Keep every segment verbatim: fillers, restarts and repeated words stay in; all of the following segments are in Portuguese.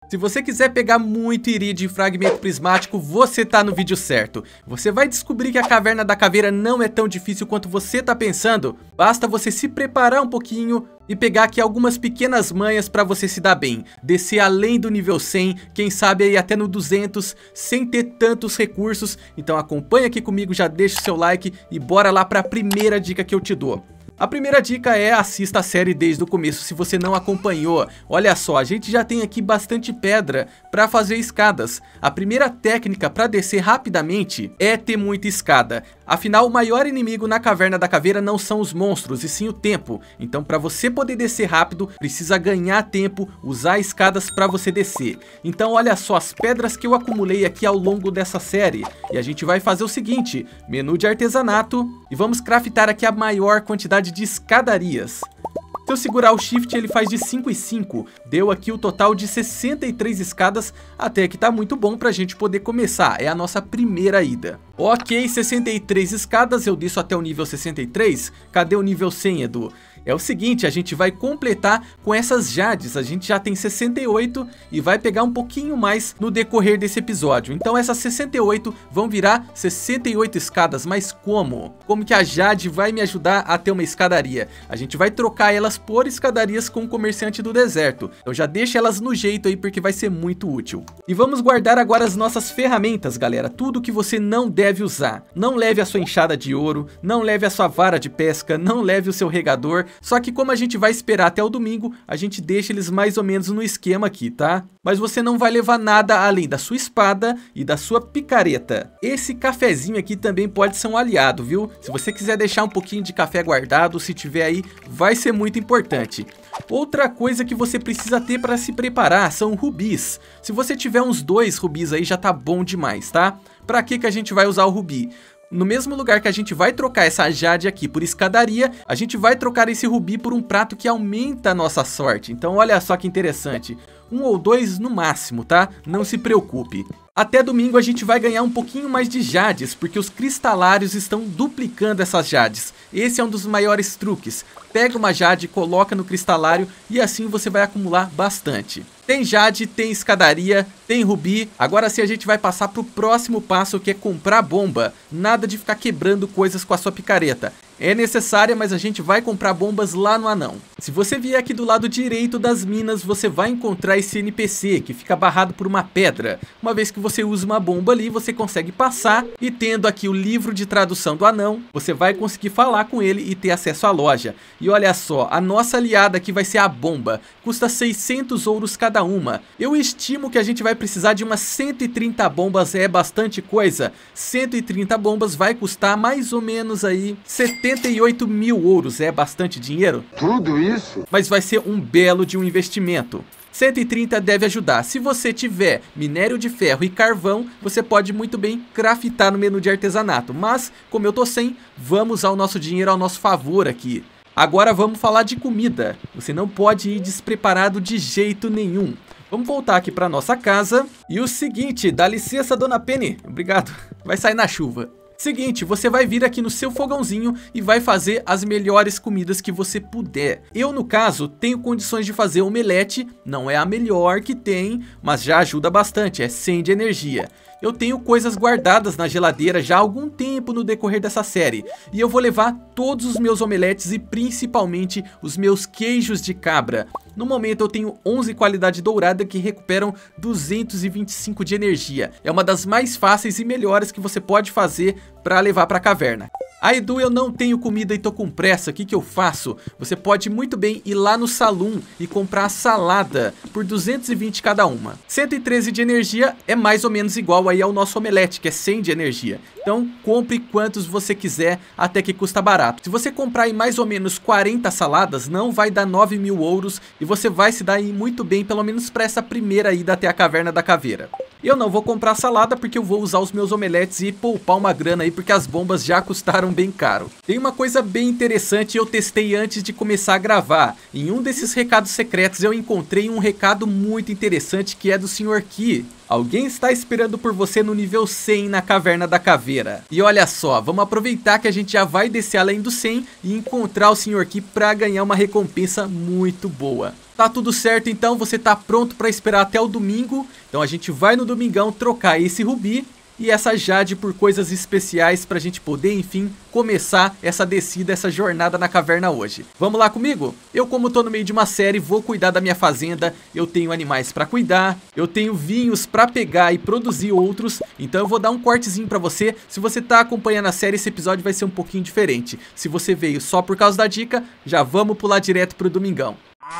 Se você quiser pegar muito iridium e fragmento prismático, você tá no vídeo certo. Você vai descobrir que a Caverna da Caveira não é tão difícil quanto você tá pensando. Basta você se preparar um pouquinho e pegar aqui algumas pequenas manhas para você se dar bem. Descer além do nível cem, quem sabe aí até no duzentos, sem ter tantos recursos. Então acompanha aqui comigo, já deixa o seu like e bora lá para a primeira dica que eu te dou. A primeira dica é: assista a série desde o começo se você não acompanhou. Olha só, a gente já tem aqui bastante pedra para fazer escadas. A primeira técnica para descer rapidamente é ter muita escada. Afinal, o maior inimigo na Caverna da Caveira não são os monstros, e sim o tempo. Então, para você poder descer rápido, precisa ganhar tempo, usar escadas para você descer. Então, olha só as pedras que eu acumulei aqui ao longo dessa série. E a gente vai fazer o seguinte: menu de artesanato, e vamos craftar aqui a maior quantidade de escadarias. Se eu segurar o shift, ele faz de cinco em cinco, deu aqui o total de sessenta e três escadas, até que tá muito bom pra gente poder começar, é a nossa primeira ida. Ok, sessenta e três escadas, eu desço até o nível sessenta e três, cadê o nível cem, Edu? É o seguinte, a gente vai completar com essas jades, a gente já tem sessenta e oito e vai pegar um pouquinho mais no decorrer desse episódio. Então essas sessenta e oito vão virar sessenta e oito escadas, mas como? Como que a jade vai me ajudar a ter uma escadaria? A gente vai trocar elas por escadarias com o comerciante do deserto. Então já deixa elas no jeito aí porque vai ser muito útil. E vamos guardar agora as nossas ferramentas, galera, tudo que você não deve usar. Não leve a sua enxada de ouro, não leve a sua vara de pesca, não leve o seu regador. Só que como a gente vai esperar até o domingo, a gente deixa eles mais ou menos no esquema aqui, tá? Mas você não vai levar nada além da sua espada e da sua picareta. Esse cafezinho aqui também pode ser um aliado, viu? Se você quiser deixar um pouquinho de café guardado, se tiver aí, vai ser muito importante. Outra coisa que você precisa ter para se preparar são rubis. Se você tiver uns dois rubis aí, já tá bom demais, tá? Para que que a gente vai usar o rubi? No mesmo lugar que a gente vai trocar essa jade aqui por escadaria, a gente vai trocar esse rubi por um prato que aumenta a nossa sorte. Então olha só que interessante, um ou dois no máximo, tá? Não se preocupe. Até domingo a gente vai ganhar um pouquinho mais de jades, porque os cristalários estão duplicando essas jades. Esse é um dos maiores truques. Pega uma jade, coloca no cristalário e assim você vai acumular bastante. Tem jade, tem escadaria, tem rubi. Agora sim a gente vai passar para o próximo passo, que é comprar bomba. Nada de ficar quebrando coisas com a sua picareta. É necessária, mas a gente vai comprar bombas lá no anão. Se você vier aqui do lado direito das minas, você vai encontrar esse N P C que fica barrado por uma pedra. Uma vez que você usa uma bomba ali, você consegue passar e tendo aqui o livro de tradução do anão, você vai conseguir falar com ele e ter acesso à loja. E olha só, a nossa aliada aqui vai ser a bomba. Custa seiscentos ouros cada uma. Eu estimo que a gente vai precisar de umas cento e trinta bombas, é bastante coisa. cento e trinta bombas vai custar mais ou menos aí setenta e oito mil ouros, é bastante dinheiro? Tudo isso? Mas vai ser um belo de um investimento. cento e trinta deve ajudar. Se você tiver minério de ferro e carvão, você pode muito bem craftar no menu de artesanato. Mas, como eu tô sem, vamos usar o nosso dinheiro ao nosso favor aqui. Agora vamos falar de comida. Você não pode ir despreparado de jeito nenhum. Vamos voltar aqui para nossa casa. E o seguinte, dá licença, dona Penny. Obrigado. Vai sair na chuva. Seguinte, você vai vir aqui no seu fogãozinho e vai fazer as melhores comidas que você puder. Eu, no caso, tenho condições de fazer omelete. Não é a melhor que tem, mas já ajuda bastante, é cem de energia. Eu tenho coisas guardadas na geladeira já há algum tempo no decorrer dessa série. E eu vou levar todos os meus omeletes e principalmente os meus queijos de cabra. No momento eu tenho onze qualidade dourada que recuperam duzentos e vinte e cinco de energia. É uma das mais fáceis e melhores que você pode fazer para levar para a caverna. Ah, Edu, eu não tenho comida e tô com pressa, o que que eu faço? Você pode muito bem ir lá no salão e comprar salada por duzentos e vinte cada uma. cento e treze de energia é mais ou menos igual aí ao nosso omelete, que é cem de energia. Então, compre quantos você quiser, até que custa barato. Se você comprar em mais ou menos quarenta saladas, não vai dar nove mil ouros e você vai se dar aí muito bem, pelo menos para essa primeira ida até a Caverna da Caveira. Eu não vou comprar salada porque eu vou usar os meus omeletes e poupar uma grana aí, porque as bombas já custaram bem caro. Tem uma coisa bem interessante, eu testei antes de começar a gravar. Em um desses recados secretos eu encontrei um recado muito interessante, que é do senhor Ki. Alguém está esperando por você no nível cem na Caverna da Caveira. E olha só, vamos aproveitar que a gente já vai descer além do cem e encontrar o senhor Ki para ganhar uma recompensa muito boa. Tá tudo certo então, você tá pronto para esperar até o domingo. Então a gente vai no domingão trocar esse rubi e essa jade por coisas especiais pra gente poder, enfim, começar essa descida, essa jornada na caverna hoje. Vamos lá comigo? Eu, como tô no meio de uma série, vou cuidar da minha fazenda, eu tenho animais pra cuidar, eu tenho vinhos pra pegar e produzir outros, então eu vou dar um cortezinho pra você. Se você tá acompanhando a série, esse episódio vai ser um pouquinho diferente. Se você veio só por causa da dica, já vamos pular direto pro domingão.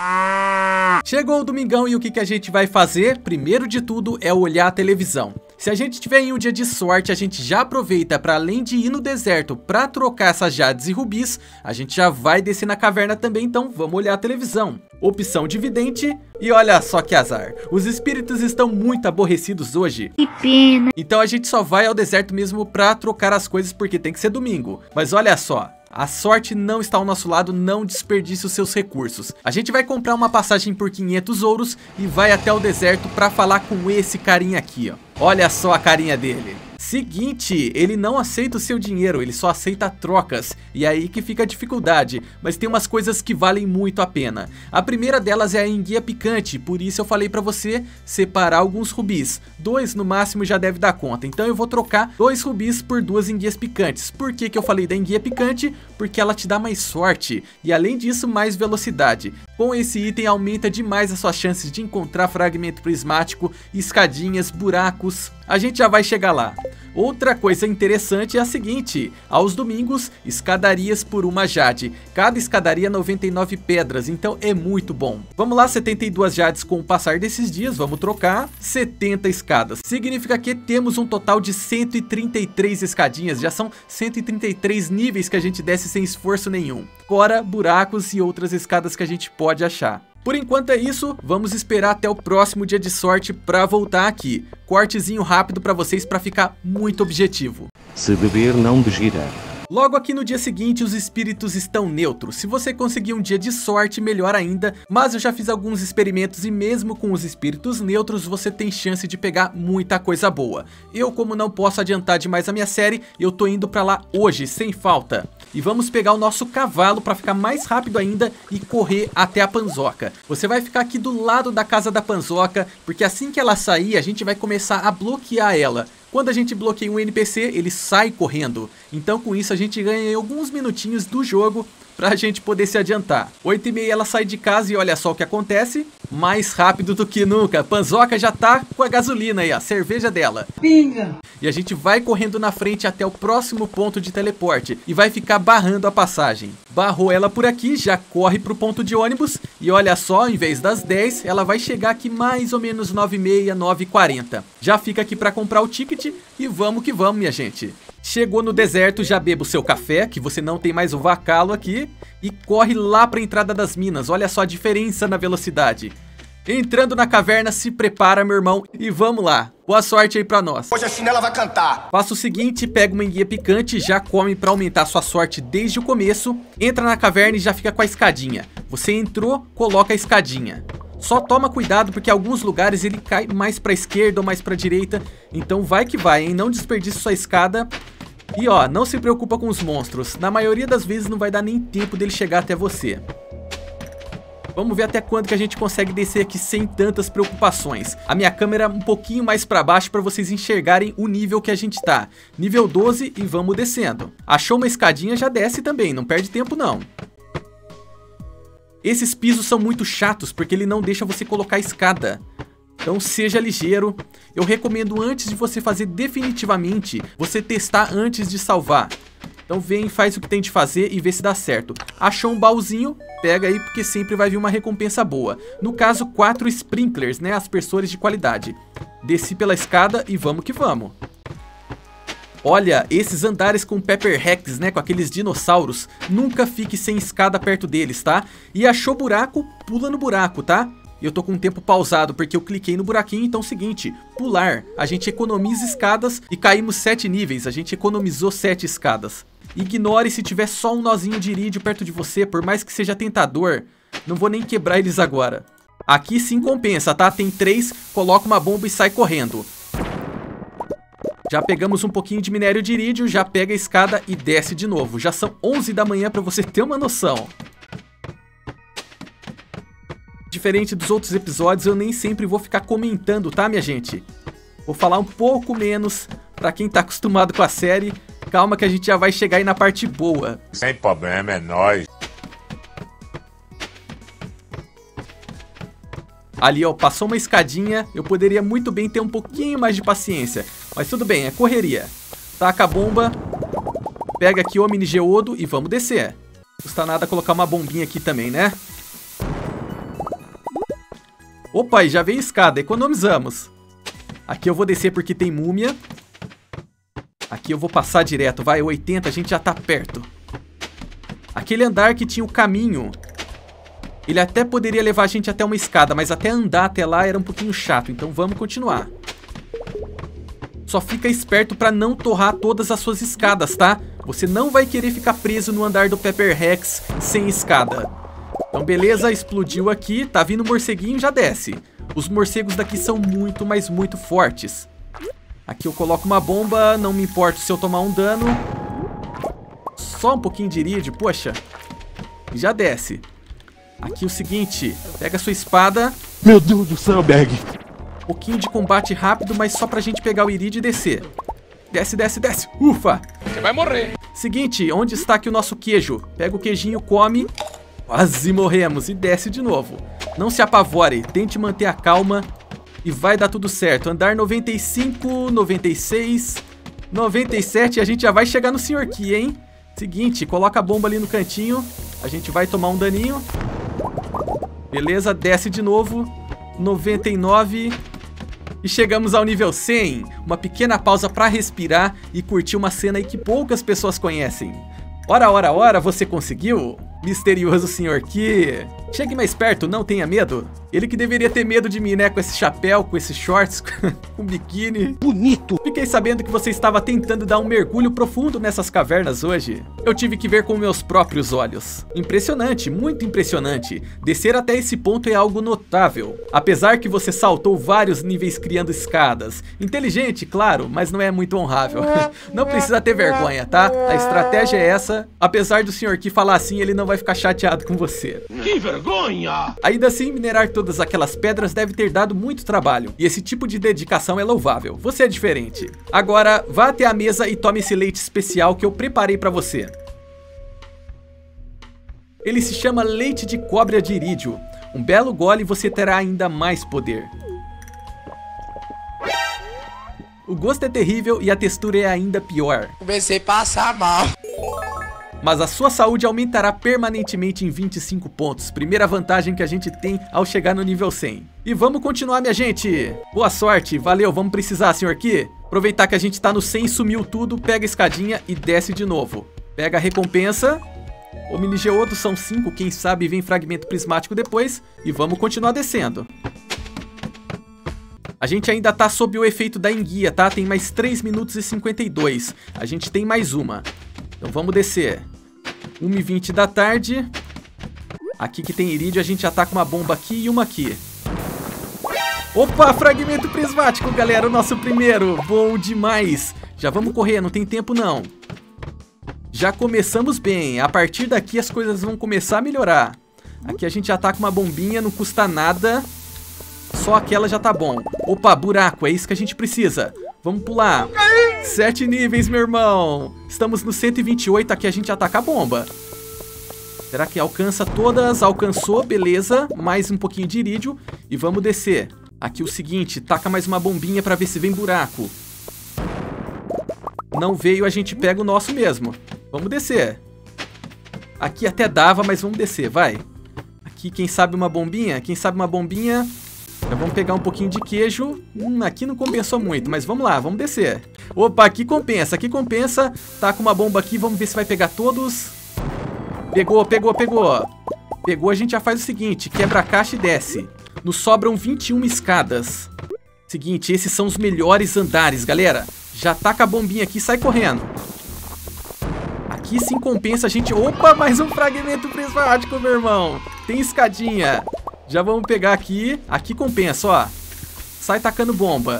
Chegou o domingão e o que, que a gente vai fazer? Primeiro de tudo é olhar a televisão. Se a gente tiver em um dia de sorte, a gente já aproveita para, além de ir no deserto para trocar essas jades e rubis, a gente já vai descer na caverna também, então vamos olhar a televisão. Opção de vidente, e olha só que azar, os espíritos estão muito aborrecidos hoje. Que pena. Então a gente só vai ao deserto mesmo para trocar as coisas porque tem que ser domingo. Mas olha só, a sorte não está ao nosso lado, não desperdice os seus recursos. A gente vai comprar uma passagem por quinhentos ouros e vai até o deserto para falar com esse carinha aqui, ó. Olha só a carinha dele. Seguinte, ele não aceita o seu dinheiro, ele só aceita trocas. E é aí que fica a dificuldade, mas tem umas coisas que valem muito a pena. A primeira delas é a enguia picante, por isso eu falei pra você separar alguns rubis. Dois no máximo já deve dar conta, então eu vou trocar dois rubis por duas enguias picantes. Por que que eu falei da enguia picante? Porque ela te dá mais sorte e, além disso, mais velocidade. Com esse item aumenta demais as suas chances de encontrar fragmento prismático, escadinhas, buracos. A gente já vai chegar lá. Outra coisa interessante é a seguinte: aos domingos, escadarias por uma jade. Cada escadaria noventa e nove pedras, então é muito bom. Vamos lá, setenta e duas jades com o passar desses dias, vamos trocar. setenta escadas. Significa que temos um total de cento e trinta e três escadinhas, já são cento e trinta e três níveis que a gente desce sem esforço nenhum. Fora buracos e outras escadas que a gente pode achar. Por enquanto é isso, vamos esperar até o próximo dia de sorte para voltar aqui. Cortezinho rápido para vocês para ficar muito objetivo. Se beber, não begira. Logo aqui no dia seguinte, os espíritos estão neutros. Se você conseguir um dia de sorte, melhor ainda. Mas eu já fiz alguns experimentos e mesmo com os espíritos neutros, você tem chance de pegar muita coisa boa. Eu, como não posso adiantar demais a minha série, eu tô indo pra lá hoje, sem falta. E vamos pegar o nosso cavalo para ficar mais rápido ainda e correr até a Panzoca. Você vai ficar aqui do lado da casa da Panzoca, porque assim que ela sair, a gente vai começar a bloquear ela. Quando a gente bloqueia um N P C, ele sai correndo. Então com isso a gente ganha alguns minutinhos do jogo pra gente poder se adiantar. oito e meia ela sai de casa e olha só o que acontece. Mais rápido do que nunca. Panzoca já tá com a gasolina aí, a cerveja dela. Pinga! E a gente vai correndo na frente até o próximo ponto de teleporte e vai ficar barrando a passagem. Barrou ela por aqui, já corre pro ponto de ônibus e olha só, em vez das dez, ela vai chegar aqui mais ou menos nove e meia, nove e quarenta. Já fica aqui para comprar o ticket e vamos que vamos, minha gente. Chegou no deserto, já beba o seu café, que você não tem mais o vacalo aqui, e corre lá para a entrada das minas. Olha só a diferença na velocidade. Entrando na caverna, se prepara, meu irmão, e vamos lá. Boa sorte aí pra nós. Hoje a chinela vai cantar. Faça o seguinte, pega uma enguia picante, já come pra aumentar sua sorte desde o começo. Entra na caverna e já fica com a escadinha. Você entrou, coloca a escadinha. Só toma cuidado porque em alguns lugares ele cai mais pra esquerda ou mais pra direita. Então vai que vai, hein? Não desperdice sua escada. E ó, não se preocupa com os monstros. Na maioria das vezes não vai dar nem tempo dele chegar até você. Vamos ver até quando que a gente consegue descer aqui sem tantas preocupações. A minha câmera um pouquinho mais para baixo para vocês enxergarem o nível que a gente tá. Nível doze e vamos descendo. Achou uma escadinha, já desce também, não perde tempo não. Esses pisos são muito chatos porque ele não deixa você colocar escada. Então seja ligeiro. Eu recomendo, antes de você fazer definitivamente, você testar antes de salvar. Então vem, faz o que tem de fazer e vê se dá certo. Achou um baúzinho? Pega aí porque sempre vai vir uma recompensa boa. No caso, quatro sprinklers, né? Aspersores de qualidade. Desci pela escada e vamos que vamos. Olha, esses andares com Pepper Rex, né? Com aqueles dinossauros. Nunca fique sem escada perto deles, tá? E achou buraco? Pula no buraco, tá? Eu tô com o tempo pausado porque eu cliquei no buraquinho, então é o seguinte, pular. A gente economiza escadas e caímos sete níveis, a gente economizou sete escadas. Ignore se tiver só um nozinho de irídio perto de você, por mais que seja tentador. Não vou nem quebrar eles agora. Aqui sim compensa, tá? Tem três, coloca uma bomba e sai correndo. Já pegamos um pouquinho de minério de irídio, já pega a escada e desce de novo. Já são onze da manhã pra você ter uma noção. Diferente dos outros episódios, eu nem sempre vou ficar comentando, tá, minha gente? Vou falar um pouco menos pra quem tá acostumado com a série. Calma que a gente já vai chegar aí na parte boa. Sem problema, é nóis. Ali, ó, passou uma escadinha. Eu poderia muito bem ter um pouquinho mais de paciência. Mas tudo bem, é correria. Taca a bomba. Pega aqui o mini geodo e vamos descer. Não custa nada colocar uma bombinha aqui também, né? Opa, e já veio escada. Economizamos. Aqui eu vou descer porque tem múmia. Aqui eu vou passar direto. Vai, oitenta, a gente já tá perto. Aquele andar que tinha o caminho, ele até poderia levar a gente até uma escada, mas até andar até lá era um pouquinho chato. Então vamos continuar. Só fica esperto pra não torrar todas as suas escadas, tá? Você não vai querer ficar preso no andar do Pepper Rex sem escada. Então beleza, explodiu aqui. Tá vindo o morceguinho, já desce. Os morcegos daqui são muito, mas muito fortes. Aqui eu coloco uma bomba, não me importo se eu tomar um dano. Só um pouquinho de irídio, poxa. E já desce. Aqui o seguinte, pega a sua espada. Meu Deus do céu, Berg. Um pouquinho de combate rápido, mas só pra gente pegar o irídio e descer. Desce, desce, desce. Ufa! Você vai morrer. Seguinte, onde está aqui o nosso queijo? Pega o queijinho, come. Quase morremos e desce de novo. Não se apavore, tente manter a calma e vai dar tudo certo. Andar noventa e cinco, noventa e seis, noventa e sete e a gente já vai chegar no senhor Ki, hein? Seguinte, coloca a bomba ali no cantinho. A gente vai tomar um daninho. Beleza, desce de novo. noventa e nove. E chegamos ao nível cem. Uma pequena pausa para respirar e curtir uma cena aí que poucas pessoas conhecem. Ora, ora, ora, você conseguiu? Misterioso senhor Ki. Chegue mais perto, não tenha medo. Ele que deveria ter medo de mim, né? Com esse chapéu, com esses shorts, com biquíni. Bonito. Fiquei sabendo que você estava tentando dar um mergulho profundo nessas cavernas hoje. Eu tive que ver com meus próprios olhos. Impressionante, muito impressionante. Descer até esse ponto é algo notável. Apesar que você saltou vários níveis criando escadas. Inteligente, claro, mas não é muito honrável. Não precisa ter vergonha, tá? A estratégia é essa. Apesar do senhor Ki falar assim, ele não vai ficar chateado com você. Que vergonha! Ainda assim, minerar todas aquelas pedras deve ter dado muito trabalho. E esse tipo de dedicação é louvável. Você é diferente. Agora, vá até a mesa e tome esse leite especial que eu preparei pra você. Ele se chama leite de cobra de irídio. Um belo gole e você terá ainda mais poder. O gosto é terrível e a textura é ainda pior. Comecei a passar mal. Mas a sua saúde aumentará permanentemente em vinte e cinco pontos. Primeira vantagem que a gente tem ao chegar no nível cem. E vamos continuar, minha gente. Boa sorte, valeu, vamos precisar, senhor Ki. Aproveitar que a gente tá no cem, sumiu tudo, pega a escadinha e desce de novo. Pega a recompensa. O mini geodo são cinco, quem sabe vem fragmento prismático depois. E vamos continuar descendo. A gente ainda tá sob o efeito da enguia, tá? Tem mais três minutos e cinquenta e dois. A gente tem mais uma. Então vamos descer. uma e vinte da tarde. Aqui que tem irídio, a gente já tá com uma bomba aqui e uma aqui. Opa, fragmento prismático, galera, o nosso primeiro. Bom demais. Já vamos correr, não tem tempo não. Já começamos bem. A partir daqui as coisas vão começar a melhorar. Aqui a gente já tá com uma bombinha, não custa nada. Só aquela já tá bom. Opa, buraco, é isso que a gente precisa. Vamos pular. Sete níveis, meu irmão. Estamos no cento e vinte e oito, aqui a gente ataca a bomba. Será que alcança todas? Alcançou, beleza. Mais um pouquinho de irídio. E vamos descer. Aqui o seguinte, taca mais uma bombinha pra ver se vem buraco. Não veio, a gente pega o nosso mesmo. Vamos descer. Aqui até dava, mas vamos descer, vai. Aqui, quem sabe uma bombinha? Quem sabe uma bombinha... Já vamos pegar um pouquinho de queijo. Hum, aqui não compensou muito, mas vamos lá, vamos descer. Opa, aqui compensa, aqui compensa. Tá com uma bomba aqui, vamos ver se vai pegar todos. Pegou, pegou, pegou. Pegou, a gente já faz o seguinte, quebra a caixa e desce. Nos sobram vinte e uma escadas. Seguinte, esses são os melhores andares, galera. Já taca a bombinha aqui e sai correndo. Aqui sim compensa a gente... Opa, mais um fragmento prismático, meu irmão. Tem escadinha. Já vamos pegar aqui. Aqui compensa, ó. Sai tacando bomba.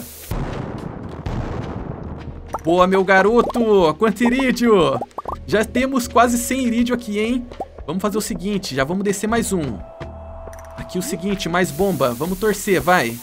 Boa, meu garoto. Quanto irídio. Já temos quase cem irídio aqui, hein? Vamos fazer o seguinte. Já vamos descer mais um. Aqui Aqui o seguinte, mais bomba. Vamos torcer, vai.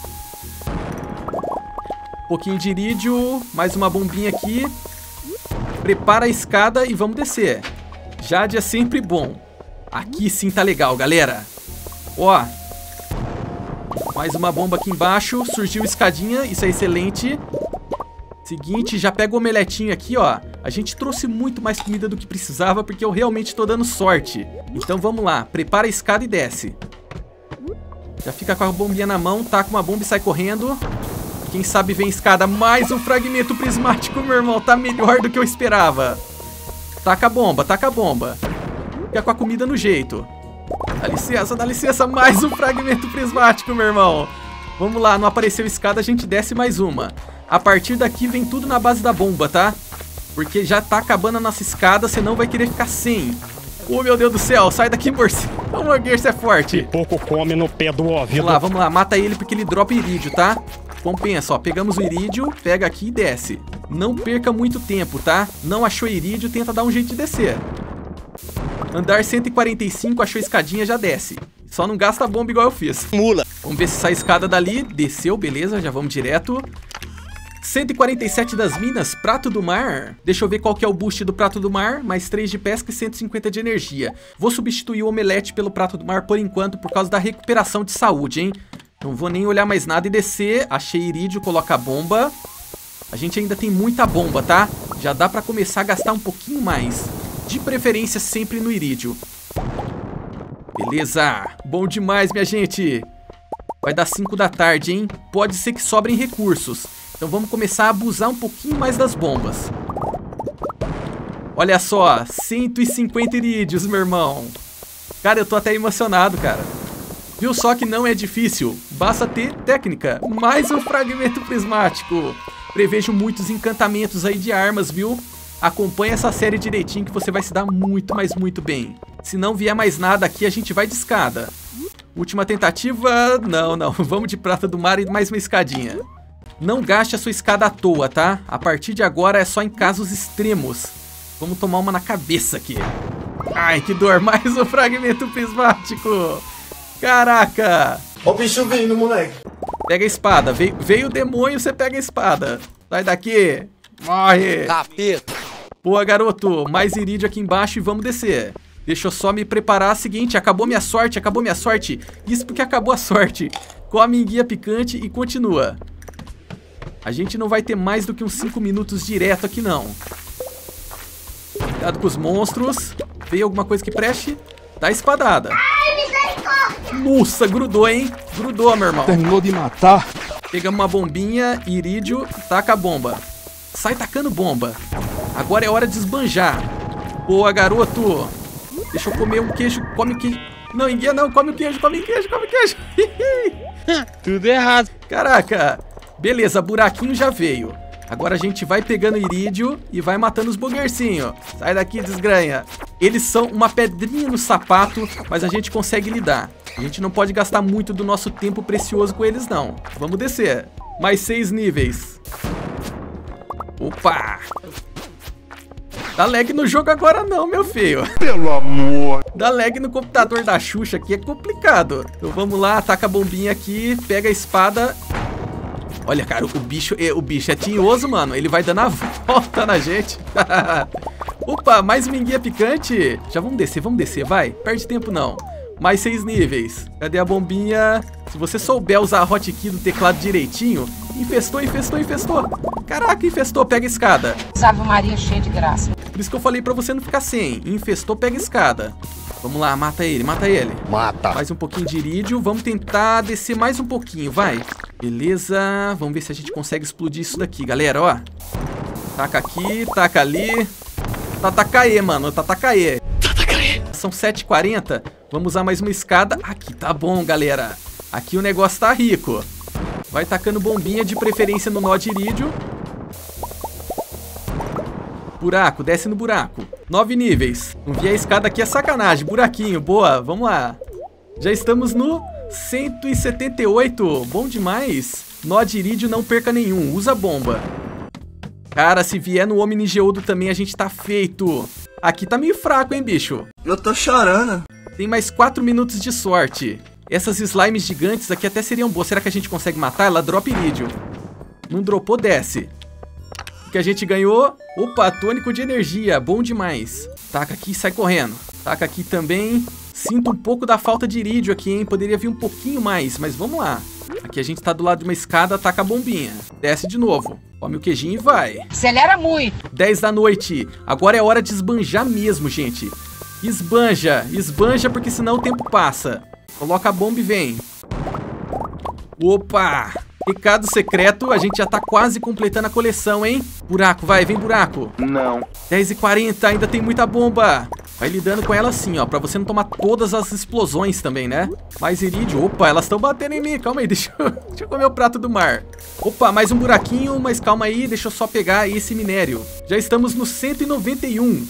Um pouquinho de irídio. Mais uma bombinha aqui. Prepara a escada e vamos descer. Jade é sempre bom. Aqui sim tá legal, galera. Ó. Mais uma bomba aqui embaixo. Surgiu escadinha, isso é excelente. Seguinte, já pega o omeletinho aqui, ó. A gente trouxe muito mais comida do que precisava, porque eu realmente tô dando sorte. Então vamos lá, prepara a escada e desce. Já fica com a bombinha na mão, taca uma bomba e sai correndo. Quem sabe vem escada. Mais um fragmento prismático, meu irmão. Tá melhor do que eu esperava. Taca a bomba, taca a bomba. Fica com a comida no jeito. Dá licença, dá licença. Mais um fragmento prismático, meu irmão. Vamos lá, não apareceu escada, a gente desce mais uma. A partir daqui vem tudo na base da bomba, tá? Porque já tá acabando a nossa escada, senão vai querer ficar sem. Oh, meu Deus do céu, sai daqui, morcego. O Morguerço é forte. Pouco come no pé do ouvido. Vamos lá, vamos lá, mata ele porque ele dropa irídio, tá? Compensa, ó, pegamos o irídio, pega aqui e desce. Não perca muito tempo, tá? Não achou irídio, tenta dar um jeito de descer. Andar cento e quarenta e cinco, achou escadinha, já desce. Só não gasta a bomba igual eu fiz. Mula. Vamos ver se sai a escada dali. Desceu, beleza, já vamos direto. cento e quarenta e sete das minas, prato do mar. Deixa eu ver qual que é o boost do prato do mar. Mais três de pesca e cento e cinquenta de energia. Vou substituir o omelete pelo prato do mar por enquanto, por causa da recuperação de saúde, hein? Não vou nem olhar mais nada e descer. Achei irídio, coloca a bomba. A gente ainda tem muita bomba, tá? Já dá pra começar a gastar um pouquinho mais. De preferência sempre no irídio. Beleza. Bom demais, minha gente. Vai dar cinco da tarde, hein? Pode ser que sobrem recursos. Então vamos começar a abusar um pouquinho mais das bombas. Olha só, cento e cinquenta irídios, meu irmão. Cara, eu tô até emocionado, cara. Viu só que não é difícil? Basta ter técnica. Mais um fragmento prismático. Prevejo muitos encantamentos aí de armas, viu? Acompanhe essa série direitinho que você vai se dar muito, mas muito bem. Se não vier mais nada aqui, a gente vai de escada. Última tentativa... Não, não. Vamos de prata do mar e mais uma escadinha. Não gaste a sua escada à toa, tá? A partir de agora é só em casos extremos. Vamos tomar uma na cabeça aqui. Ai, que dor. Mais um fragmento prismático. Caraca. Ó o bicho vindo, moleque. Pega a espada. Veio, veio o demônio, você pega a espada. Sai daqui. Morre. Capeta. Boa, garoto. Mais irídio aqui embaixo e vamos descer. Deixa eu só me preparar. Seguinte, acabou minha sorte, acabou minha sorte. Isso porque acabou a sorte. Come enguia picante e continua. A gente não vai ter mais do que uns cinco minutos direto aqui, não. Cuidado com os monstros. Veio alguma coisa que preste? Dá espadada. Nossa, grudou, hein? Grudou, meu irmão. Terminou de matar. Pegamos uma bombinha, irídio, taca a bomba. Sai tacando bomba. Agora é hora de esbanjar. Boa, garoto. Deixa eu comer um queijo. Come o queijo. Não, enguia não. Come o queijo, come o queijo, come o queijo. Tudo errado. Caraca. Beleza, buraquinho já veio. Agora a gente vai pegando irídio e vai matando os buguercinhos. Sai daqui, desgranha. Eles são uma pedrinha no sapato, mas a gente consegue lidar. A gente não pode gastar muito do nosso tempo precioso com eles, não. Vamos descer. Mais seis níveis. Opa! Dá lag no jogo agora não, meu filho. Pelo amor. Dá lag no computador da Xuxa aqui é complicado. Então vamos lá, taca a bombinha aqui, pega a espada. Olha, cara, o bicho, o bicho é tinhoso, mano. Ele vai dando a volta na gente. Opa, mais uma enguia picante. Já vamos descer, vamos descer, vai. Perde tempo não. Mais seis níveis. Cadê a bombinha? Se você souber usar a hotkey do teclado direitinho... Infestou, infestou, infestou. Caraca, infestou, pega a escada. Ave Maria cheia de graça. Por isso que eu falei pra você não ficar sem. Infestou, pega a escada. Vamos lá, mata ele, mata ele. Mata. Mais um pouquinho de irídio. Vamos tentar descer mais um pouquinho, vai. Beleza. Vamos ver se a gente consegue explodir isso daqui, galera, ó. Taca aqui, taca ali. Tatakaê, mano, tatakaê. Tatakaê. São sete e quarenta. Vamos usar mais uma escada. Aqui tá bom, galera. Aqui o negócio tá rico. Vai tacando bombinha, de preferência no nó de irídio. Buraco, desce no buraco. Nove níveis. Não vi a escada aqui, é sacanagem. Buraquinho, boa, vamos lá. Já estamos no cento e setenta e oito. Bom demais. Nó de irídio, não perca nenhum. Usa bomba. Cara, se vier no Omni Geodo também, a gente tá feito. Aqui tá meio fraco, hein, bicho? Eu tô chorando. Tem mais quatro minutos de sorte. Essas slimes gigantes aqui até seriam boas. Será que a gente consegue matar? Ela dropa irídio. Não dropou, desce. O que a gente ganhou? Opa, tônico de energia. Bom demais. Taca aqui e sai correndo. Taca aqui também. Sinto um pouco da falta de irídio aqui, hein? Poderia vir um pouquinho mais, mas vamos lá. Aqui a gente tá do lado de uma escada, taca a bombinha. Desce de novo. Come o queijinho e vai. Acelera muito. dez da noite. Agora é hora de esbanjar mesmo, gente. Esbanja. Esbanja porque senão o tempo passa. Coloca a bomba e vem. Opa! Recado secreto, a gente já tá quase completando a coleção, hein? Buraco, vai, vem buraco. Não. dez e quarenta, ainda tem muita bomba. Vai lidando com ela assim, ó, pra você não tomar todas as explosões também, né? Mais irídio. Opa, elas estão batendo em mim. Calma aí, deixa eu, deixa eu comer o prato do mar. Opa, mais um buraquinho, mas calma aí, deixa eu só pegar esse minério. Já estamos no cento e noventa e um.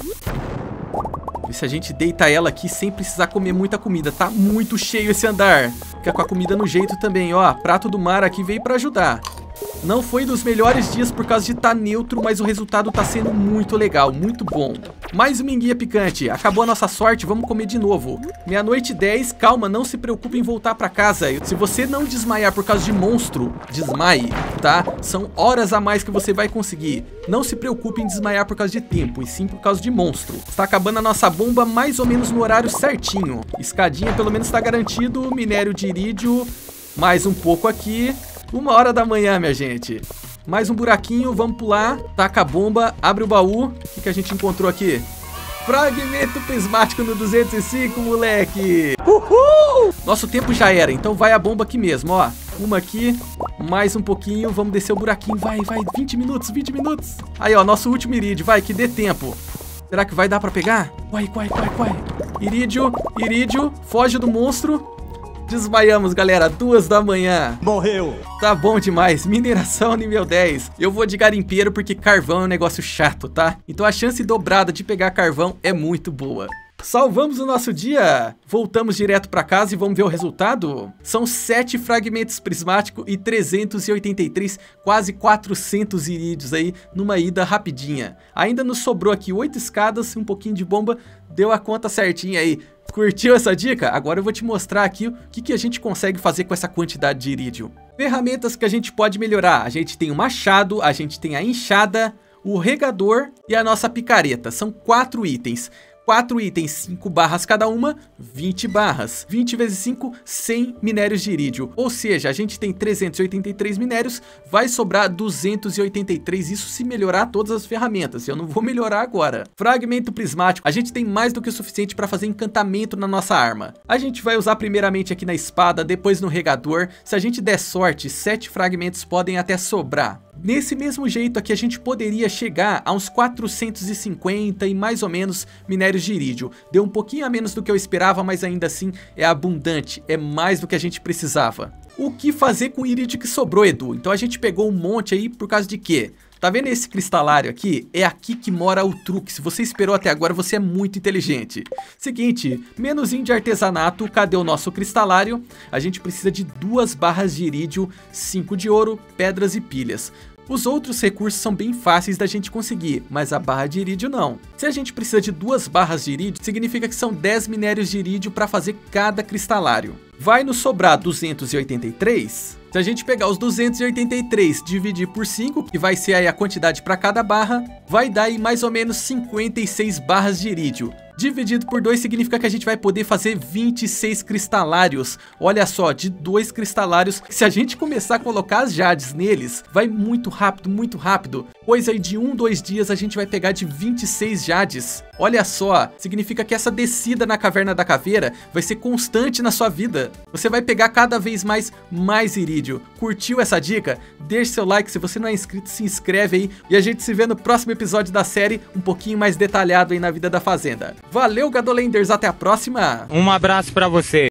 Vê se a gente deita ela aqui sem precisar comer muita comida. Tá muito cheio esse andar. Fica com a comida no jeito também, ó. Prato do mar aqui veio pra ajudar. Não foi dos melhores dias por causa de estar neutro, mas o resultado tá sendo muito legal, muito bom. Mais uma enguia picante. Acabou a nossa sorte, vamos comer de novo. Meia-noite e dez, calma, não se preocupe em voltar pra casa. Se você não desmaiar por causa de monstro, desmaie, tá? São horas a mais que você vai conseguir. Não se preocupe em desmaiar por causa de tempo, e sim por causa de monstro. Está acabando a nossa bomba mais ou menos no horário certinho. Escadinha pelo menos está garantido, minério de irídio, mais um pouco aqui. Uma hora da manhã, minha gente. Mais um buraquinho, vamos pular. Taca a bomba, abre o baú. O que, que a gente encontrou aqui? Fragmento prismático no duzentos e cinco, moleque. Uhul! Nosso tempo já era, então vai a bomba aqui mesmo, ó. Uma aqui, mais um pouquinho. Vamos descer o buraquinho, vai, vai. vinte minutos, vinte minutos. Aí, ó, nosso último irídio, vai, que dê tempo. Será que vai dar pra pegar? Vai, vai, vai, vai. Irídio, irídio, foge do monstro. Desmaiamos, galera, duas da manhã. Morreu. Tá bom demais, mineração nível dez. Eu vou de garimpeiro porque carvão é um negócio chato, tá? Então a chance dobrada de pegar carvão é muito boa. Salvamos o nosso dia. Voltamos direto pra casa e vamos ver o resultado. São sete fragmentos prismáticos e trezentos e oitenta e três, quase quatrocentos irídios aí numa ida rapidinha. Ainda nos sobrou aqui oito escadas, um pouquinho de bomba, deu a conta certinha aí. Curtiu essa dica? Agora eu vou te mostrar aqui o que, que a gente consegue fazer com essa quantidade de irídio. Ferramentas que a gente pode melhorar. A gente tem o machado, a gente tem a enxada, o regador e a nossa picareta. São quatro itens. quatro itens, cinco barras cada uma, vinte barras. vinte vezes cinco, cem minérios de irídio. Ou seja, a gente tem trezentos e oitenta e três minérios, vai sobrar duzentos e oitenta e três, isso se melhorar todas as ferramentas. Eu não vou melhorar agora. Fragmento prismático, a gente tem mais do que o suficiente para fazer encantamento na nossa arma. A gente vai usar primeiramente aqui na espada, depois no regador. Se a gente der sorte, sete fragmentos podem até sobrar. Nesse mesmo jeito aqui a gente poderia chegar a uns quatrocentos e cinquenta e mais ou menos minérios de irídio. Deu um pouquinho a menos do que eu esperava, mas ainda assim é abundante, é mais do que a gente precisava. O que fazer com o irídio que sobrou, Edu? Então a gente pegou um monte aí por causa de quê? Tá vendo esse cristalário aqui? É aqui que mora o truque. Se você esperou até agora, você é muito inteligente. Seguinte, menuzinho de artesanato, cadê o nosso cristalário? A gente precisa de duas barras de irídio, cinco de ouro, pedras e pilhas. Os outros recursos são bem fáceis da gente conseguir, mas a barra de irídio não. Se a gente precisa de duas barras de irídio, significa que são dez minérios de irídio para fazer cada cristalário. Vai nos sobrar duzentos e oitenta e três? Se a gente pegar os duzentos e oitenta e três e dividir por cinco, que vai ser aí a quantidade para cada barra, vai dar aí mais ou menos cinquenta e seis barras de irídio. Dividido por dois significa que a gente vai poder fazer vinte e seis cristalários. Olha só, de dois cristalários, se a gente começar a colocar as jades neles, vai muito rápido, muito rápido. Pois aí de um, dois dias a gente vai pegar de vinte e seis jades. Olha só, significa que essa descida na Caverna da Caveira vai ser constante na sua vida. Você vai pegar cada vez mais, mais irídio. Curtiu essa dica? Deixe seu like, se você não é inscrito, se inscreve aí. E a gente se vê no próximo episódio da série, um pouquinho mais detalhado aí na vida da fazenda. Valeu, Gadolenders, até a próxima! Um abraço pra você.